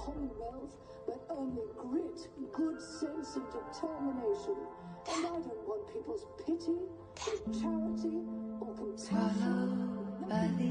commonwealth, but only grit, good sense, and determination. And I don't want people's pity, or charity, or compassion. Followed by